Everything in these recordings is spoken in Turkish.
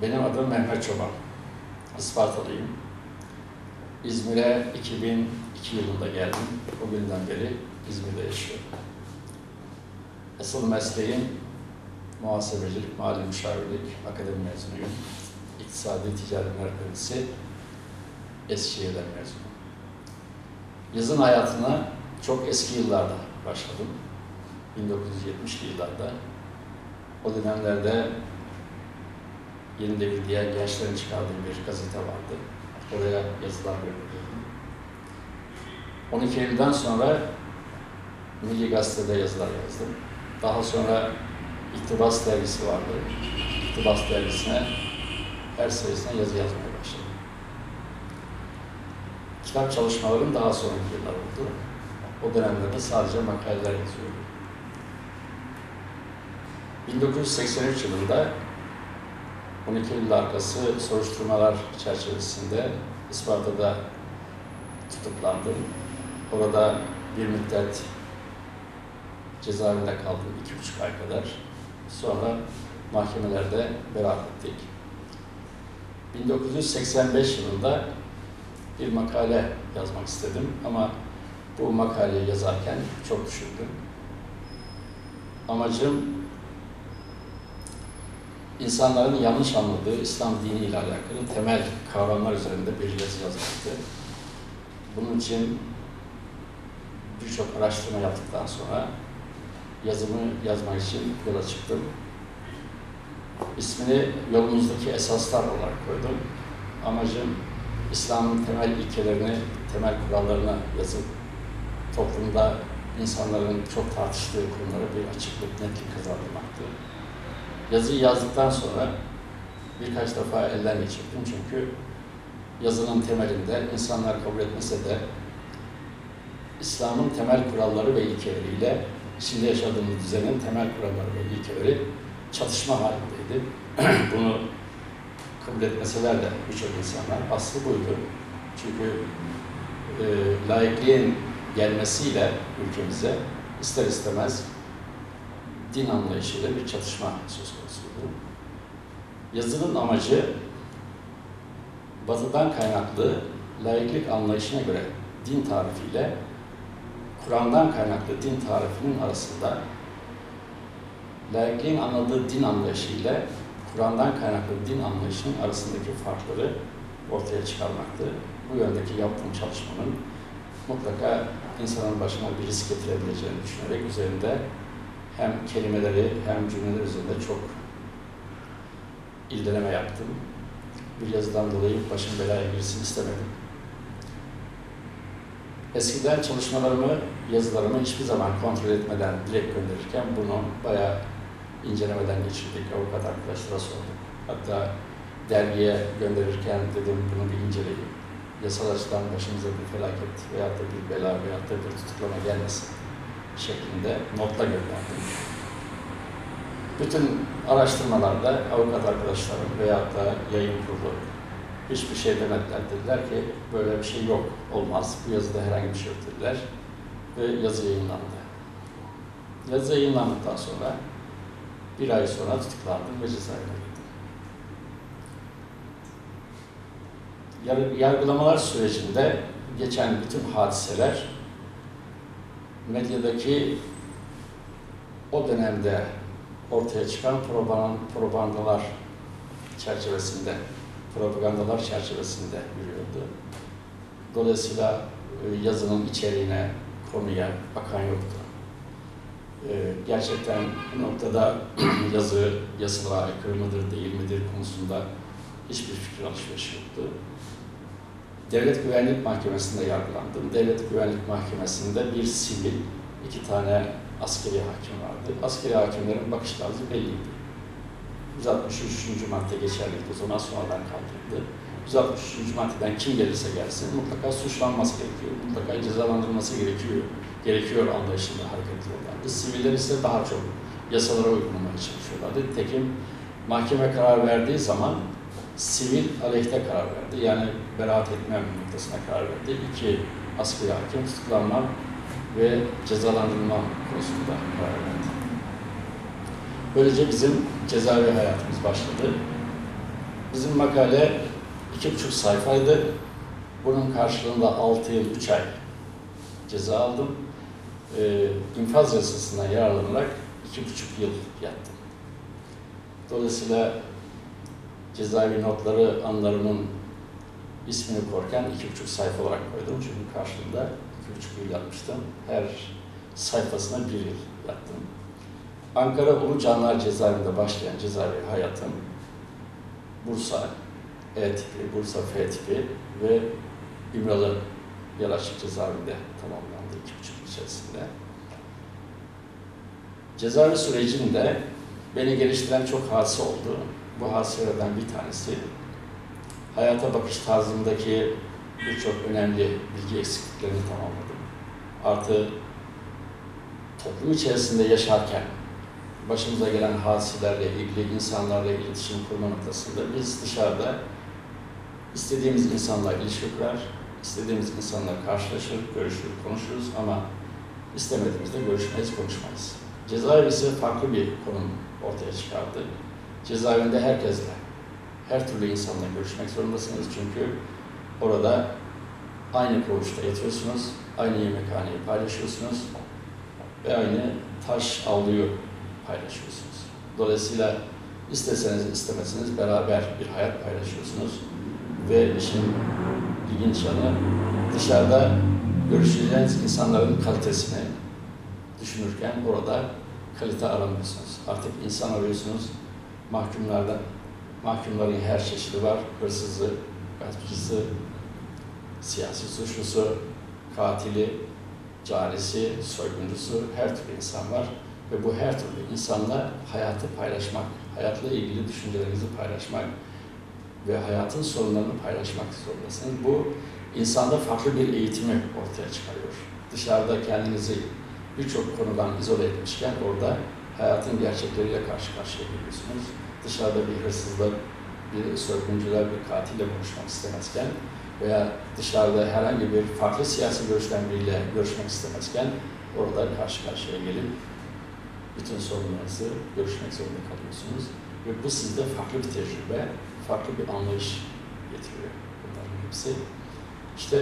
Benim adım Mehmet Çoban. Ispartalıyım. İzmir'e 2002 yılında geldim. O günden beri İzmir'de yaşıyorum. Asıl mesleğim muhasebecilik, mali müşavirlik, akademi mezunuyum. İktisadi Ticaret Üniversitesi Eskişehir'den mezunum. Yazın hayatına çok eski yıllarda başladım. 1970'li yıllarda. O dönemlerde Yeni Devir diye gençlerin çıkardığı bir gazete vardı. Oraya yazılar veriyordum. 12 Eylül'den sonra Milli Gazete'de yazılar yazdım. Daha sonra İktibas Dergisi vardı. İktibas Dergisi'ne her sayısına yazı yazmaya başladım. Kitap çalışmalarım daha sonraki yıllar oldu. O dönemlerde sadece makaleler yazıyordum. 1983 yılında 12 Eylül arkası soruşturmalar çerçevesinde Isparta'da tutuklandım. Orada bir müddet cezaevinde kaldım, 2,5 ay kadar. Sonra mahkemelerde beraat ettik. 1985 yılında bir makale yazmak istedim ama bu makaleyi yazarken çok düşündüm. Amacım insanların yanlış anladığı İslam diniyle alakalı temel kavramlar üzerinde bir yazı yazmaktı. Bunun için birçok araştırma yaptıktan sonra yazımı yazmak için yola çıktım. İsmini Yolumuzdaki Esaslar olarak koydum. Amacım İslam'ın temel ilkelerini, temel kurallarını yazıp toplumda insanların çok tartıştığı konulara bir açıklık, netlik kazandırmaktı. Yazıyı yazdıktan sonra birkaç defa elden geçirdim çünkü yazının temelinde insanlar kabul etmese de İslam'ın temel kuralları ve ilkeleriyle şimdi yaşadığımız düzenin temel kuralları ve ilkeleri çatışma halindeydi. Bunu kabul etmeseler de birçok insanlar aslı buydu. Çünkü laikliğin gelmesiyle ülkemize ister istemez din anlayışıyla bir çatışma söz konusuydu. Yazının amacı Batı'dan kaynaklı laiklik anlayışına göre din tarifiyle Kur'an'dan kaynaklı din tarifinin arasında laikliğin anladığı din anlayışı ile Kur'an'dan kaynaklı din anlayışının arasındaki farkları ortaya çıkarmaktı. Bu yöndeki yaptığım çalışmanın mutlaka insanın başına bir risk getirebileceğini düşünerek üzerinde hem kelimeleri hem cümleler üzerinde çok irdeleme yaptım. Bir yazıdan dolayı başım belaya girsin istemedim. Eskiden çalışmalarımı, yazılarımı hiçbir zaman kontrol etmeden direkt gönderirken bunu bayağı incelemeden geçirdik. Avukat arkadaşlara sorduk. Hatta dergiye gönderirken dedim bunu bir inceleyin. Yasal açıdan başımıza bir felaket veyahut da bir bela veyahut da bir tutuklama gelmesin şeklinde notla gönderdim. Bütün araştırmalarda avukat arkadaşlarım veyahut da yayın kurulu hiçbir şey demediler. Dediler ki böyle bir şey yok, olmaz. Bu yazıda herhangi bir şey yok dediler. Ve yazı yayınlandı. Yazı yayınlandıktan sonra bir ay sonra tutuklandım ve cezaevine girdim. Yargılamalar sürecinde geçen bütün hadiseler medyadaki o dönemde ortaya çıkan propagandalar çerçevesinde yürüyordu. Dolayısıyla yazının içeriğine, konuya bakan yoktu. Gerçekten bu noktada yazı yasalara aykırı mıdır, değil midir konusunda hiçbir fikir alışverişi yoktu. Devlet Güvenlik Mahkemesi'nde yargılandım. Devlet Güvenlik Mahkemesi'nde bir sivil, 2 tane askeri hakim vardı. Askeri hakimlerin bakış tarzı belliydi. 163. madde geçerliydi. O zaman sonradan kaldırıldı. 163. maddeden kim gelirse gelsin mutlaka suçlanması gerekiyor. Mutlaka cezalandırılması gerekiyor anlayışında hareket ediyorlardı. Siviller ise daha çok yasalara uygulamaya çalışıyorlardı. Nitekim mahkeme karar verdiği zaman sivil aleyhte karar verdi. Yani beraat etmem noktasına karar verdi. 2 askeri hakim tutuklanma ve cezalandırılma konusunda karar verdi. Böylece bizim cezaevi hayatımız başladı. Bizim makale 2,5 sayfaydı. Bunun karşılığında 6 yıl 3 ay ceza aldım. İnfaz yasasından yararlanarak 2,5 yıl yattım. Dolayısıyla cezaevi notları anlarımın ismini korken 2,5 sayfa olarak koydum. Çünkü karşılığında 2,5 yıl yatmıştım. Her sayfasına 1 yıl yattım. Ankara Ulu Canlar Cezaevinde başlayan cezaevi hayatım Bursa E tipi, Bursa F tipi ve İmralı Yaraşık Cezaevinde tamamlandı 2,5 yıl içerisinde. Cezaevi sürecinde beni geliştiren çok hadise oldu. Bu hadiselerden bir tanesi hayata bakış tarzımdaki birçok önemli bilgi eksikliklerini tamamladım. Artı toplum içerisinde yaşarken başımıza gelen hadiselerle ilgili, insanlarla iletişim kurma noktasında biz dışarıda istediğimiz insanla ilişki kurar, istediğimiz insanla karşılaşır, görüşür, konuşuruz ama istemediğimizde görüşmeyiz, konuşmayız. Cezaevi ise farklı bir konum ortaya çıkardı. Cezaevinde herkesle, her türlü insanla görüşmek zorundasınız çünkü orada aynı koğuşta yatıyorsunuz, aynı yemekhaneyi paylaşıyorsunuz ve aynı taş avluyu paylaşıyorsunuz. Dolayısıyla isteseniz istemeseniz beraber bir hayat paylaşıyorsunuz ve işin ilginç yanı dışarıda görüşeceğiniz insanların kalitesini düşünürken orada kalite aramıyorsunuz. Artık insan arıyorsunuz. Mahkumların her çeşidi var. Hırsızı, gaspçısı, siyasi suçlusu, katili, carisi, soyguncusu, her türlü insan var. Ve bu her türlü insanla hayatı paylaşmak, hayatla ilgili düşüncelerinizi paylaşmak ve hayatın sorunlarını paylaşmak zorundasınız. Bu insanda farklı bir eğitimi ortaya çıkarıyor. Dışarıda kendinizi birçok konudan izole etmişken orada hayatın gerçekleriyle karşı karşıya geliyorsunuz. Dışarıda bir hırsızla, bir soyguncuyla, bir katille konuşmak istemezken veya dışarıda herhangi bir farklı siyasi görüşten biriyle görüşmek istemezken orada karşı karşıya gelip bütün sorunlarınızı görüşmek zorunda kalıyorsunuz. Ve bu sizde farklı bir tecrübe, farklı bir anlayış getiriyor bunların hepsi. İşte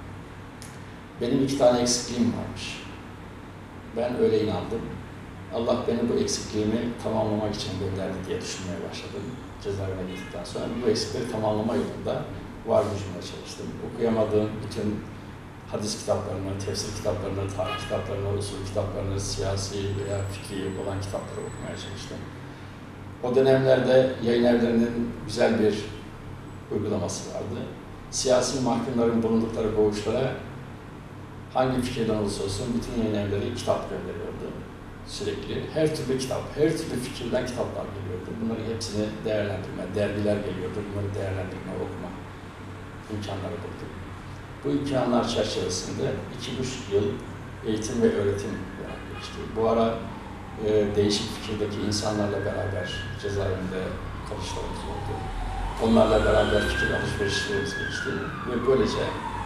benim 2 tane eksikliğim varmış. Ben öyle inandım. Allah beni bu eksikliğimi tamamlamak için gönderdi diye düşünmeye başladım cezaevine gittikten sonra. Bu eksikleri tamamlama yolunda var gücümle çalıştım. Okuyamadığım bütün hadis kitaplarını, tefsir kitaplarını, tarih kitaplarını, usul kitaplarını, siyasi veya fikri olan kitapları okumaya çalıştım. O dönemlerde yayın evlerinin güzel bir uygulaması vardı. Siyasi mahkumların bulundukları koğuşlara hangi fikirden olursa olsun bütün yayın evleri kitap gönderiyordu. Sürekli her türlü kitap, her türlü fikirden kitaplar geliyordu. Bunların hepsini değerlendirme, dergiler geliyordu. Bunları değerlendirme, okuma imkanları bulduk. Bu imkanlar çerçevesinde 2,5 yıl eğitim ve öğretim olarak geçti. Bu ara değişik fikirdeki insanlarla beraber cezaevinde kalışlarımız oldu. Onlarla beraber fikir alışverişlerimiz geçti ve böylece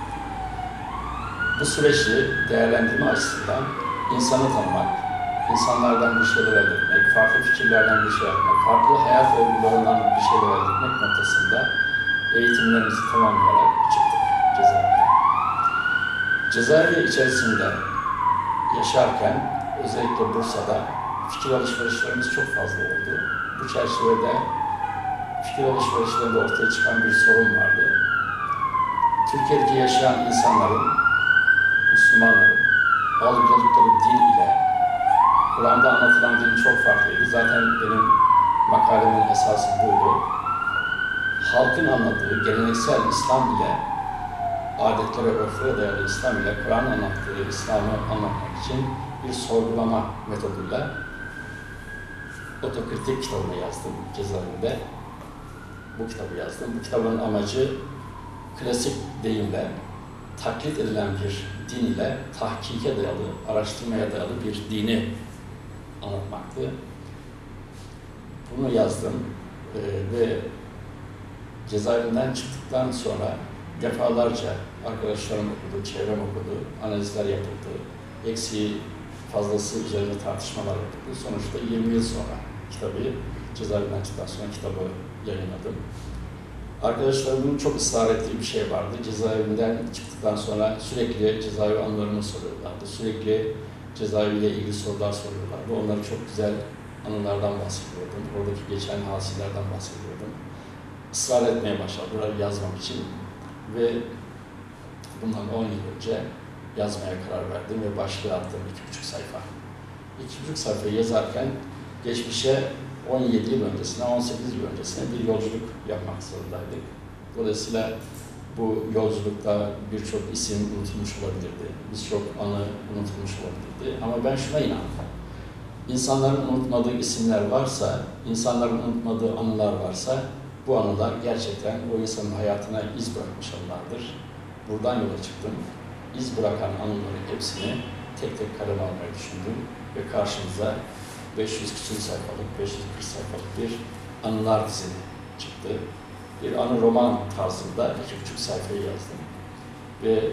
bu süreci değerlendirme açısından insanı tanımak, insanlardan bir şeyler elde etmek, farklı fikirlerden bir şey yapmak, farklı hayat olgularından bir şeyler elde etmek noktasında eğitimlerimizi tamamlayarak çıktık cezaevinden. Cezaevi içerisinde yaşarken özellikle Bursa'da fikir alışverişlerimiz çok fazla oldu. Bu çerçevede fikir alışverişlerinde ortaya çıkan bir sorun vardı. Türkiye'deki yaşayan insanların, Müslümanların algıladıkları dil ile Kur'an'da anlatılan din çok farklıydı. Zaten benim makalemin esası buydu. Halkın anladığı geleneksel İslam ile adetlere, örflere dayalı İslam ile Kur'an anlattığı İslam'ı anlatmak için bir sorgulama metoduyla otokritik kitabını yazdım cezaevinde. Bu kitabı yazdım. Bu kitabın amacı klasik deyimle taklit edilen bir din ile tahkike dayalı, araştırmaya dayalı bir dini anlatmaktı. Bunu yazdım ve cezaevinden çıktıktan sonra defalarca arkadaşlarım okudu, çevrem okudu, analizler yapıldı, eksiği fazlası üzerine tartışmalar yapıldı. Sonuçta 20 yıl sonra kitabı, cezaevinden çıktıktan sonra kitabı yayınladım. Arkadaşlarımın çok ısrar ettiği bir şey vardı. Cezaevinden çıktıktan sonra sürekli cezaevi anılarımı soruyorlardı. Sürekli cezaeviyle ilgili sorular soruyorlardı. Onlara çok güzel anılardan bahsediyordum. Oradaki geçen hadiselerden bahsediyordum. Israr etmeye başladılar yazmam için. Ve bundan 10 yıl önce yazmaya karar verdim ve başlığı attım 2,5 sayfa. 2,5 sayfayı yazarken geçmişe 17 yıl öncesine, 18 yıl öncesine bir yolculuk yapmak zorundaydık. Dolayısıyla bu yolculukta birçok isim unutulmuş olabilirdi, birçok anı unutulmuş olabilirdi. Ama ben şuna inandım. İnsanların unutmadığı isimler varsa, insanların unutmadığı anılar varsa, bu anılar gerçekten o insanın hayatına iz bırakmış anılardır. Buradan yola çıktım. İz bırakan anıların hepsini tek tek kaleme almayı düşündüm ve karşımıza 500 küsur sayfalık, 540 sayfalık bir anılar dizini çıktı. Bir anı roman tarzında 2,5 sayfayı yazdım ve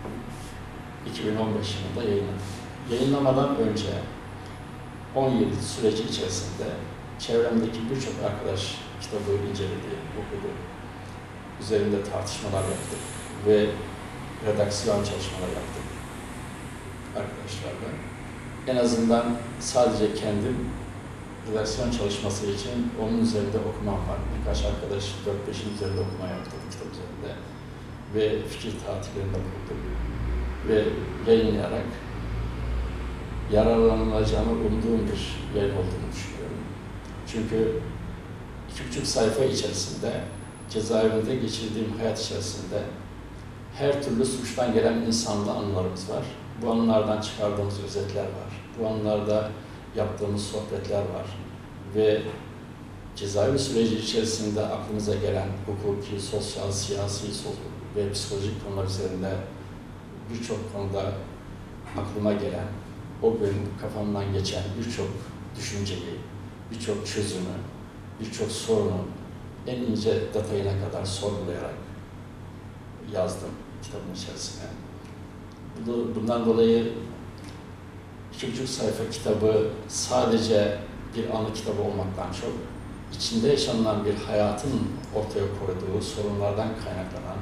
2015 yılında yayınladım. Yayınlamadan önce 10 yıl süreci içerisinde çevremdeki birçok arkadaş kitabı inceledi, okudu. Üzerinde tartışmalar yaptık ve redaksiyon çalışmalar yaptık arkadaşlarla. En azından sadece kendim redaksiyon çalışması için onun üzerinde okumam var. Birkaç arkadaş 4-5'in üzerinde okuma yaptım kitap üzerinde. Ve fikir tatillerinde bulundum. Ve yayınlayarak yararlanılacağını umduğum bir yayın olduğunu düşünüyorum. Çünkü 2,5 sayfa içerisinde, cezaevinde geçirdiğim hayat içerisinde her türlü suçtan gelen insanla anılarımız var. Bu anılardan çıkardığımız özetler var. Bu anılarda yaptığımız sohbetler var. Ve cezaevi süreci içerisinde aklımıza gelen hukuki, sosyal, siyasi ve psikolojik konular üzerinde birçok konuda aklıma gelen, o gün kafamdan geçen birçok düşünceyi, birçok çözümü, birçok sorunu en ince detayına kadar sorgulayarak yazdım kitabın içerisine. Bundan dolayı 2,5 sayfa kitabı sadece bir anı kitabı olmaktan çok, içinde yaşanılan bir hayatın ortaya koyduğu sorunlardan kaynaklanan,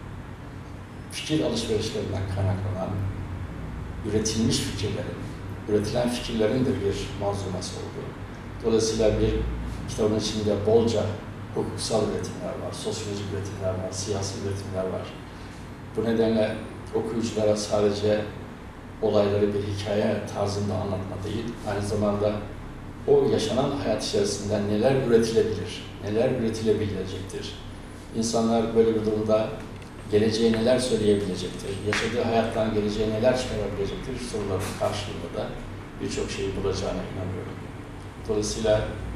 fikir alışverişlerinden kaynaklanan, üretilmiş fikirlerin, üretilen fikirlerin de bir manzuması oldu. Dolayısıyla bir kitabın içinde bolca hukuksal üretimler var, sosyolojik üretimler var, siyasi üretimler var. Bu nedenle okuyuculara sadece olayları bir hikaye tarzında anlatma değil, aynı zamanda o yaşanan hayat içerisinde neler üretilebilir, neler üretilebilecektir. İnsanlar böyle bir durumda geleceğe neler söyleyebilecektir, yaşadığı hayattan geleceğe neler çıkarabilecektir soruların karşılığında da birçok şeyi bulacağına inanıyorum. Dolayısıyla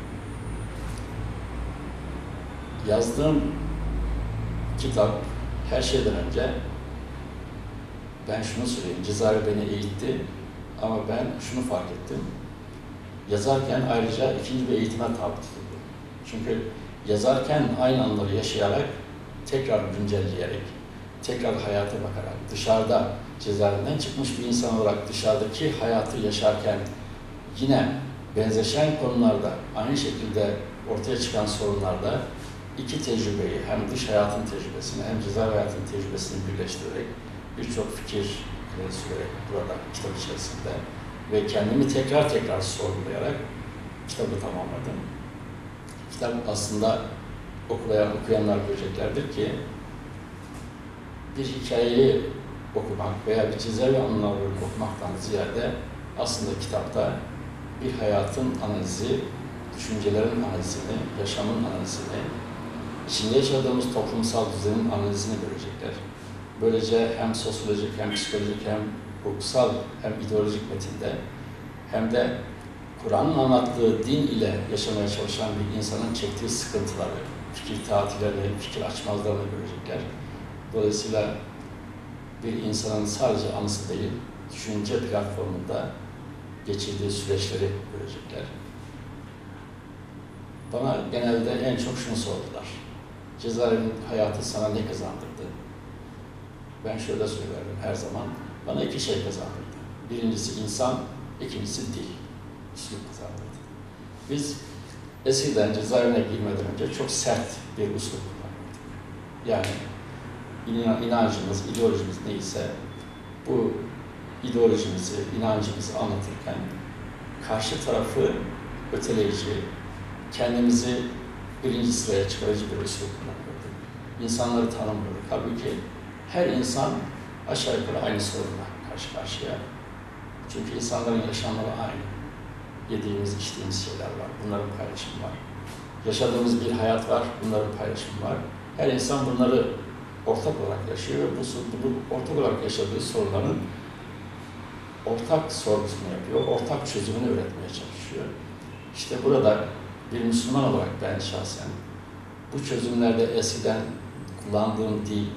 yazdığım kitap her şeyden önce ben şunu söyleyeyim, cezaevi beni eğitti ama ben şunu fark ettim. Yazarken ayrıca ikinci bir eğitime tabi tutuldu. Çünkü yazarken aynı anları yaşayarak, tekrar güncelleyerek, tekrar hayata bakarak, dışarıda cezaevinden çıkmış bir insan olarak dışarıdaki hayatı yaşarken yine benzeşen konularda, aynı şekilde ortaya çıkan sorunlarda iki tecrübeyi, hem dış hayatın tecrübesini hem cezaevi hayatın tecrübesini birleştirerek birçok fikir sürerek burada kitap içerisinde ve kendimi tekrar sorgulayarak kitabı tamamladım. Kitap aslında okuyanlar göreceklerdir ki bir hikayeyi okumak veya bir cezaevi anılarını okumaktan ziyade aslında kitapta bir hayatın analizi, düşüncelerin analizini, yaşamın analizini, içinde yaşadığımız toplumsal düzenin analizini görecekler. Böylece hem sosyolojik, hem psikolojik, hem hukuksal, hem ideolojik metinde hem de Kur'an'ın anlattığı din ile yaşamaya çalışan bir insanın çektiği sıkıntıları, fikir tatillerini, fikir açmazlarını görecekler. Dolayısıyla bir insanın sadece anısı değil, düşünce platformunda geçirdiği süreçleri görecekler. Bana genelde en çok şunu sordular. Cezaevinin hayatı sana ne kazandırdı? Ben şöyle söylerim her zaman. Bana iki şey kazandırdı. Birincisi insan, ikincisi dil. Üslup kazandırdı. Biz eskiden cezaevine girmeden önce çok sert bir üslup kullanıyorduk. Yani inancımız, ideolojimiz neyse bu ideolojimizi, inancımızı anlatırken karşı tarafı öteleyici, kendimizi birinci sıraya çıkarıcı bir üslup kullanıyorduk. İnsanları tanımıyorduk. Halbuki her insan aşağı yukarı aynı sorunla karşı karşıya. Çünkü insanların yaşamları aynı. Yediğimiz, içtiğimiz şeyler var. Bunların paylaşımı var. Yaşadığımız bir hayat var. Bunların paylaşımı var. Her insan bunları ortak olarak yaşıyor ve bu ortak olarak yaşadığı sorunların ortak sorgusunu yapıyor, ortak çözümünü üretmeye çalışıyor. İşte burada bir Müslüman olarak ben şahsen bu çözümlerde eskiden kullandığım dil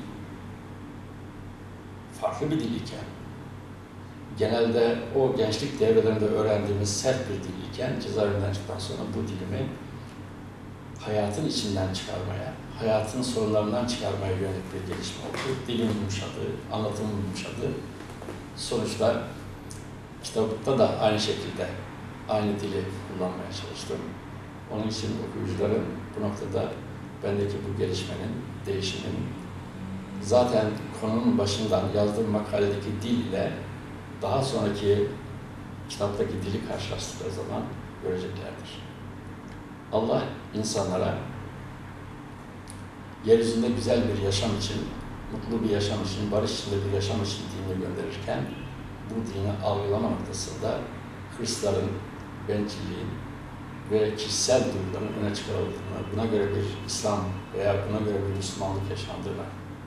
farklı bir dil iken, genelde o gençlik devrelerinde öğrendiğimiz sert bir dil iken, cezaevinden çıktıktan sonra bu dilimi hayatın içinden çıkarmaya, hayatın sorunlarından çıkarmaya yönelik bir gelişme oldu. Dilim yumuşadı, anlatımım yumuşadı. Sonuçta kitapta da aynı şekilde aynı dili kullanmaya çalıştım. Onun için okuyucuların bu noktada bendeki bu gelişmenin, değişimin zaten konunun başından yazdığım makaledeki dil ile daha sonraki kitaptaki dili karşılaştıkları zaman göreceklerdir. Allah insanlara yeryüzünde güzel bir yaşam için, mutlu bir yaşam için, barış içinde bir yaşam için dinini gönderirken bu dini algılama noktasında hırsların, bencilliğin ve kişisel duyguların öne çıkarıldığını, buna göre bir İslam veya buna göre bir Müslümanlık yaşandığını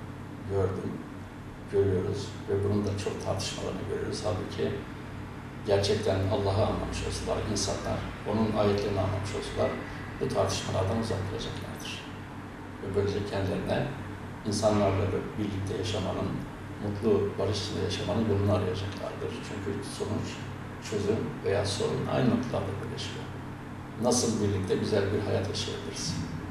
görüyoruz ve bunun da çok tartışmalarını görüyoruz. Halbuki gerçekten Allah'ı anlamış olsalar insanlar, onun ayetlerini anlamış olsalar bu tartışmalardan uzak kalacaklardır. Ve böylece kendilerine insanlarla birlikte yaşamanın, mutlu, barış içinde yaşamanın yolunu arayacaklardır. Çünkü sonuç, çözüm veya sorun aynı noktalarda birleşiyor. Nasıl birlikte güzel bir hayat yaşayabiliriz?